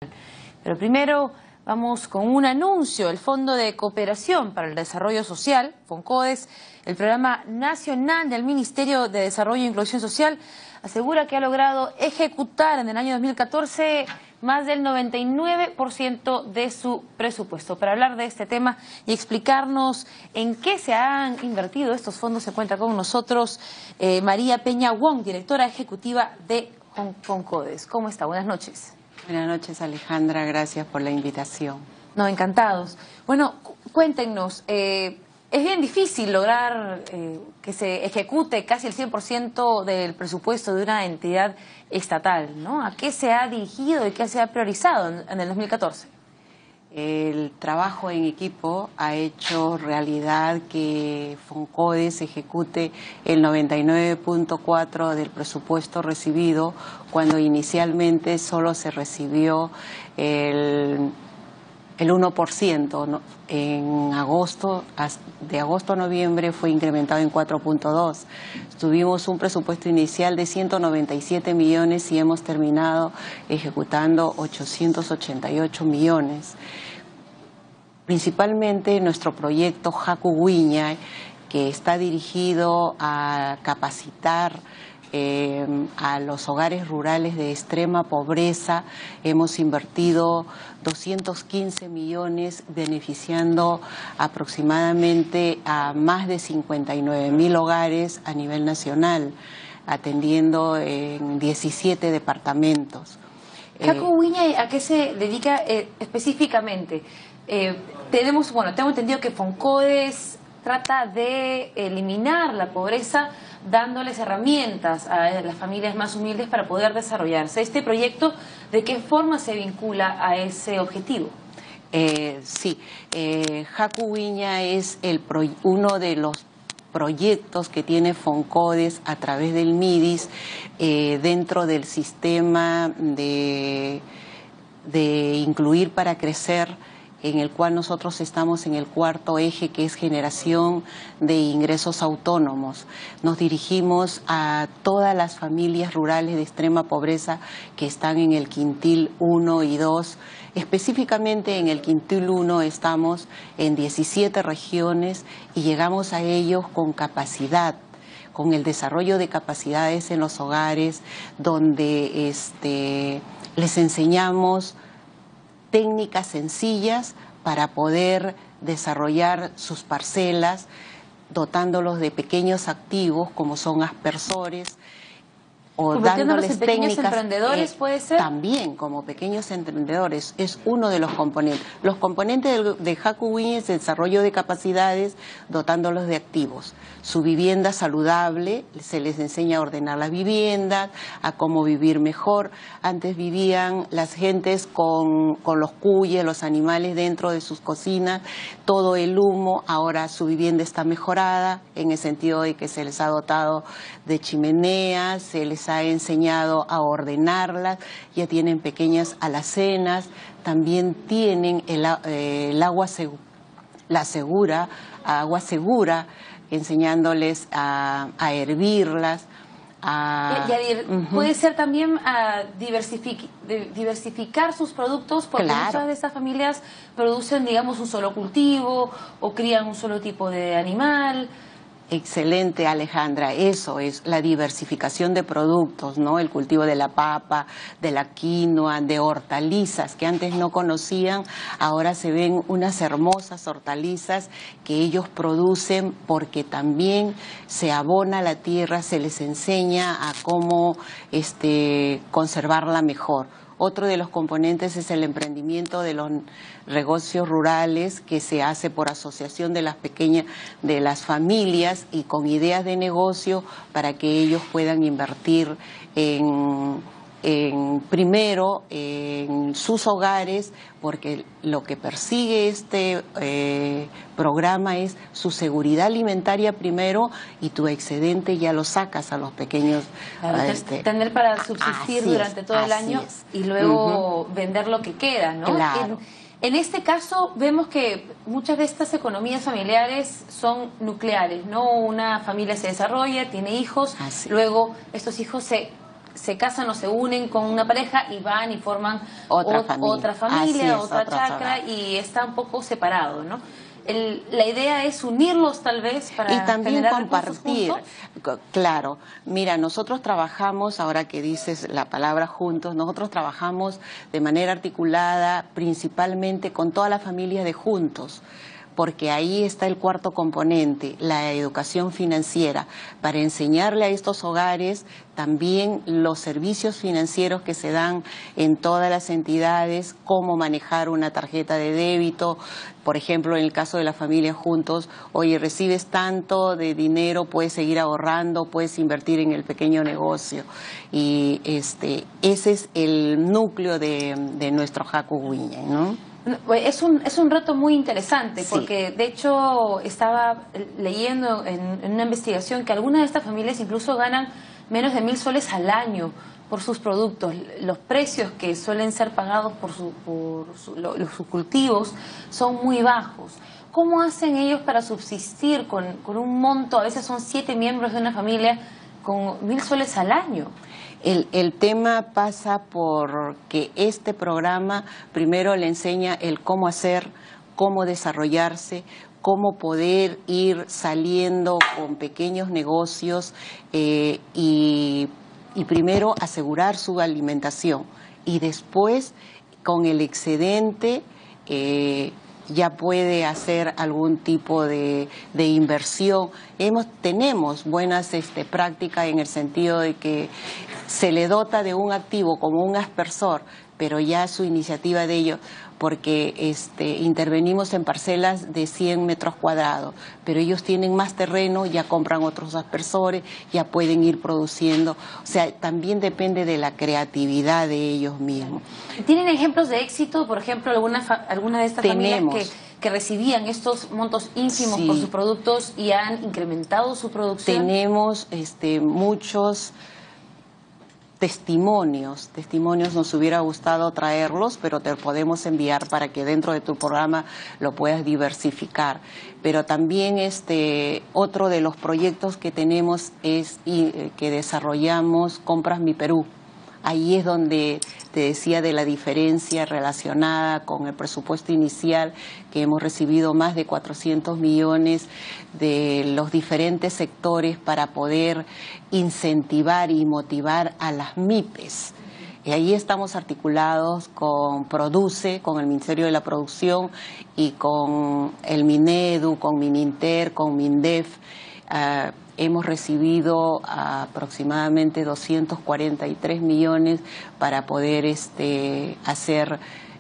Pero primero vamos con un anuncio. El Fondo de Cooperación para el Desarrollo Social, FONCODES, el Programa Nacional del Ministerio de Desarrollo e Inclusión Social, asegura que ha logrado ejecutar en el año 2014 más del 99% de su presupuesto. Para hablar de este tema y explicarnos en qué se han invertido estos fondos, se encuentra con nosotros María Peña Wong, directora ejecutiva de FONCODES. ¿Cómo está? Buenas noches. Buenas noches, Alejandra. Gracias por la invitación. No, encantados. Bueno, cuéntenos, es bien difícil lograr que se ejecute casi el 100% del presupuesto de una entidad estatal, ¿no? ¿A qué se ha dirigido y qué se ha priorizado en el 2014? El trabajo en equipo ha hecho realidad que FONCODES ejecute el 99.4% del presupuesto recibido, cuando inicialmente solo se recibió el 1%, ¿no? En agosto, de agosto a noviembre fue incrementado en 4.2. Tuvimos un presupuesto inicial de 197 millones y hemos terminado ejecutando 888 millones. Principalmente nuestro proyecto Haku Wiñay, que está dirigido a capacitar a los hogares rurales de extrema pobreza. Hemos invertido 215 millones beneficiando aproximadamente a más de 59.000 hogares a nivel nacional, atendiendo en 17 departamentos. Haku Wiñay, ¿a qué se dedica específicamente? Tengo entendido que FONCODES trata de eliminar la pobreza dándoles herramientas a las familias más humildes para poder desarrollarse. ¿Este proyecto de qué forma se vincula a ese objetivo? Sí, Haku Wiñay es uno de los proyectos que tiene FONCODES a través del MIDIS dentro del sistema de Incluir para Crecer, en el cual nosotros estamos en el cuarto eje, que es generación de ingresos autónomos. Nos dirigimos a todas las familias rurales de extrema pobreza que están en el quintil 1 y 2. Específicamente en el quintil 1 estamos en 17 regiones y llegamos a ellos con capacidad, con el desarrollo de capacidades en los hogares, donde les enseñamos técnicas sencillas para poder desarrollar sus parcelas, dotándolos de pequeños activos como son aspersores, o dándoles en pequeños técnicas, emprendedores, ¿puede ser? También como pequeños emprendedores, es uno de los componentes. Los componentes de Haku Wiñay es el desarrollo de capacidades, dotándolos de activos. Su vivienda saludable, se les enseña a ordenar las viviendas, a cómo vivir mejor. Antes vivían las gentes con los cuyes, los animales dentro de sus cocinas, todo el humo. Ahora su vivienda está mejorada en el sentido de que se les ha dotado de chimeneas, se les ha enseñado a ordenarlas, ya tienen pequeñas alacenas, también tienen agua segura, enseñándoles a hervirlas. Puede ser también diversificar sus productos, porque muchas de estas familias producen, digamos, un solo cultivo o crían un solo tipo de animal. Excelente, Alejandra. Eso es la diversificación de productos, ¿no? El cultivo de la papa, de la quinoa, de hortalizas que antes no conocían. Ahora se ven unas hermosas hortalizas que ellos producen, porque también se abona la tierra, se les enseña a cómo conservarla mejor. Otro de los componentes es el emprendimiento de los negocios rurales, que se hace por asociación de las familias y con ideas de negocio para que ellos puedan invertir primero en sus hogares, porque lo que persigue este programa es su seguridad alimentaria primero, y tu excedente ya lo sacas a los pequeños. Tener para subsistir durante todo el año y luego vender lo que queda, ¿no? Claro. En este caso vemos que muchas de estas economías familiares son nucleares, ¿no? Una familia se desarrolla, tiene hijos, luego estos hijos se se casan o se unen con una pareja y van y forman otra familia, otra chacra, y está un poco separado, ¿no? La idea es unirlos tal vez para y también compartir. Juntos. Claro, mira, nosotros trabajamos, ahora que dices la palabra juntos, nosotros trabajamos de manera articulada principalmente con todas las familias de Juntos, porque ahí está el cuarto componente, la educación financiera, para enseñarle a estos hogares también los servicios financieros que se dan en todas las entidades, cómo manejar una tarjeta de débito. Por ejemplo, en el caso de la familia Juntos, oye, recibes tanto de dinero, puedes seguir ahorrando, puedes invertir en el pequeño negocio. Y ese es el núcleo de nuestro Haku Wiñay, ¿no? Es un reto muy interesante, Sí. porque de hecho estaba leyendo en una investigación que algunas de estas familias incluso ganan menos de 1.000 soles al año por sus productos. Los precios que suelen ser pagados por sus cultivos son muy bajos. ¿Cómo hacen ellos para subsistir con un monto? A veces son 7 miembros de una familia con 1.000 soles al año. El tema pasa por que este programa primero le enseña el cómo hacer, cómo desarrollarse, cómo poder ir saliendo con pequeños negocios y primero asegurar su alimentación y después con el excedente ya puede hacer algún tipo de inversión. Tenemos buenas prácticas en el sentido de que se le dota de un activo como un aspersor, pero ya su iniciativa de ello, porque intervenimos en parcelas de 100 metros cuadrados, pero ellos tienen más terreno, ya compran otros aspersores, ya pueden ir produciendo. O sea, también depende de la creatividad de ellos mismos. ¿Tienen ejemplos de éxito? Por ejemplo, alguna de estas familias que recibían estos montos ínfimos por sus productos y han incrementado su producción. Tenemos muchos testimonios, nos hubiera gustado traerlos, pero te podemos enviar para que dentro de tu programa lo puedas diversificar. Pero también otro de los proyectos que tenemos es que desarrollamos Compras Mi Perú. Ahí es donde te decía de la diferencia relacionada con el presupuesto inicial, que hemos recibido más de 400 millones de los diferentes sectores para poder incentivar y motivar a las MIPES. Y ahí estamos articulados con Produce, con el Ministerio de la Producción y con el Minedu, con Mininter, con Mindef. Hemos recibido aproximadamente 243 millones para poder hacer,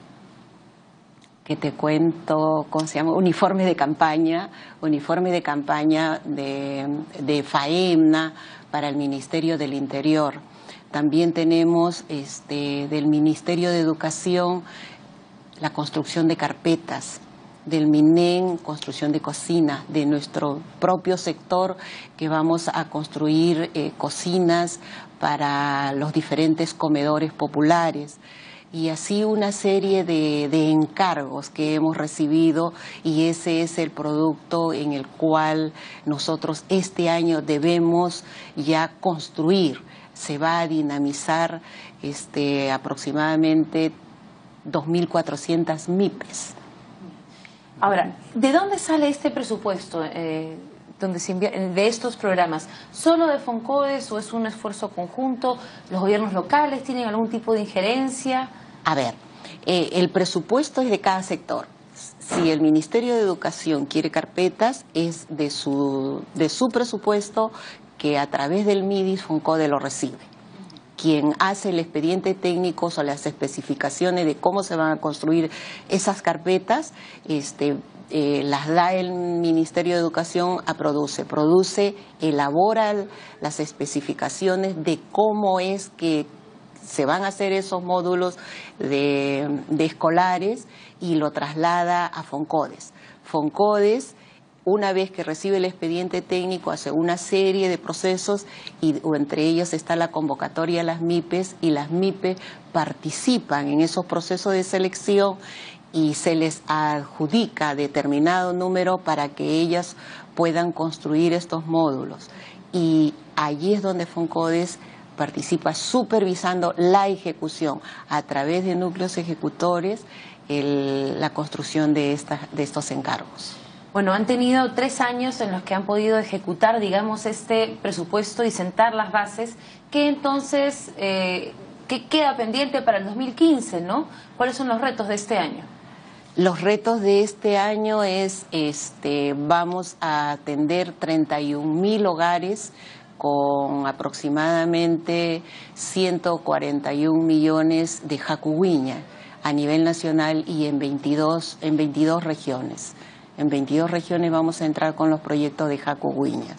que te cuento, ¿cómo se llama? Uniforme de campaña de FAEMNA para el Ministerio del Interior. También tenemos del Ministerio de Educación la construcción de carpetas, del MINEN, construcción de cocinas, de nuestro propio sector que vamos a construir cocinas para los diferentes comedores populares. Y así una serie de encargos que hemos recibido, y ese es el producto en el cual nosotros este año debemos ya construir. Se va a dinamizar aproximadamente 2.400 MIPES. Ahora, ¿de dónde sale este presupuesto donde se de estos programas? ¿Solo de FONCODES o es un esfuerzo conjunto? ¿Los gobiernos locales tienen algún tipo de injerencia? A ver, el presupuesto es de cada sector. Si el Ministerio de Educación quiere carpetas, es de su presupuesto, que a través del MIDIS FONCODES lo recibe. Quien hace el expediente técnico o las especificaciones de cómo se van a construir esas carpetas, las da el Ministerio de Educación a Produce. Produce, elabora las especificaciones de cómo es que se van a hacer esos módulos de escolares y lo traslada a FONCODES. FONCODES, una vez que recibe el expediente técnico, hace una serie de procesos o entre ellos está la convocatoria a las MIPES, y las MIPES participan en esos procesos de selección y se les adjudica determinado número para que ellas puedan construir estos módulos. Y allí es donde FONCODES participa supervisando la ejecución a través de núcleos ejecutores, la construcción de estos encargos. Bueno, han tenido 3 años en los que han podido ejecutar, digamos, este presupuesto y sentar las bases. ¿Qué entonces, qué queda pendiente para el 2015, no? ¿Cuáles son los retos de este año? Los retos de este año es, vamos a atender 31.000 hogares con aproximadamente 141 millones de jacuguiña a nivel nacional y en 22 regiones. En 22 regiones vamos a entrar con los proyectos de jacuguiñas.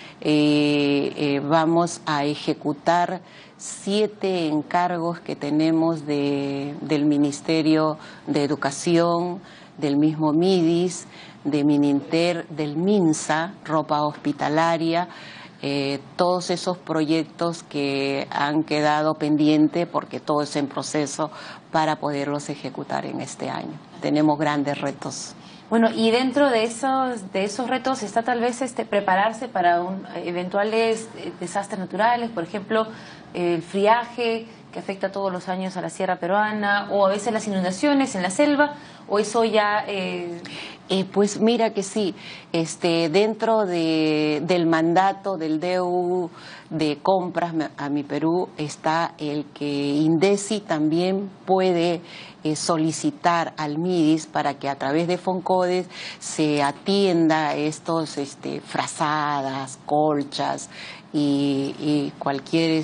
Vamos a ejecutar 7 encargos que tenemos del Ministerio de Educación, del mismo MIDIS, de Mininter, del MINSA, ropa hospitalaria, todos esos proyectos que han quedado pendientes porque todo es en proceso para poderlos ejecutar en este año. Tenemos grandes retos. Bueno, y dentro de esos retos está tal vez prepararse para eventuales desastres naturales, por ejemplo, el friaje que afecta todos los años a la sierra peruana, o a veces las inundaciones en la selva, o eso ya... Pues mira que sí, dentro del mandato del DU de compras a mi Perú está el que INDECI también puede solicitar al MIDIS para que a través de FONCODES se atienda estos frazadas, colchas y cualquier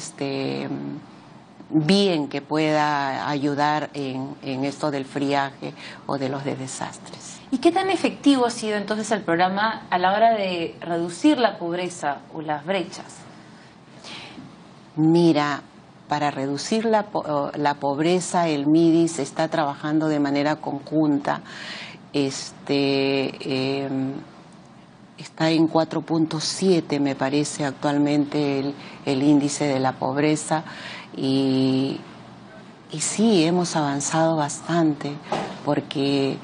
bien que pueda ayudar en esto del friaje o de los desastres. ¿Y qué tan efectivo ha sido entonces el programa a la hora de reducir la pobreza o las brechas? Mira, para reducir la pobreza el MIDIS está trabajando de manera conjunta. Está en 4.7 me parece actualmente el índice de la pobreza y sí hemos avanzado bastante porque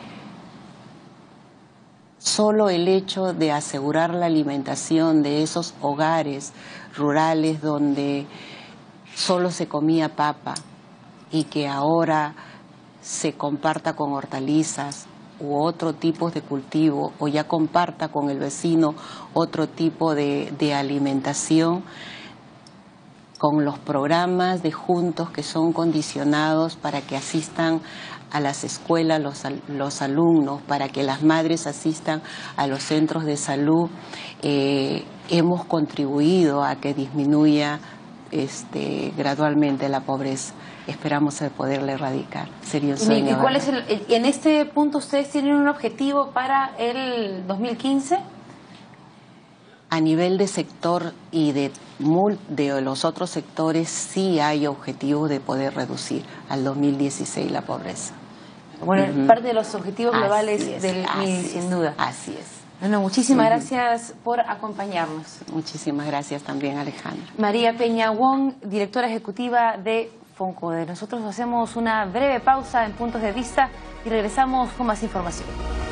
solo el hecho de asegurar la alimentación de esos hogares rurales donde solo se comía papa y que ahora se comparta con hortalizas u otro tipo de cultivo o ya comparta con el vecino otro tipo de alimentación, con los programas de Juntos que son condicionados para que asistan a las escuelas los alumnos, para que las madres asistan a los centros de salud, hemos contribuido a que disminuya gradualmente la pobreza. Esperamos poderla erradicar. Sería un sueño. ¿Y cuál es en este punto ustedes tienen un objetivo para el 2015? A nivel de sector y de los otros sectores sí hay objetivos de poder reducir al 2016 la pobreza. Bueno, parte de los objetivos globales del MIDIS, sin duda. Así es. Bueno, muchísimas gracias por acompañarnos. Muchísimas gracias también, Alejandra. María Peña Wong, directora ejecutiva de FONCODES. Nosotros hacemos una breve pausa en Puntos de Vista y regresamos con más información.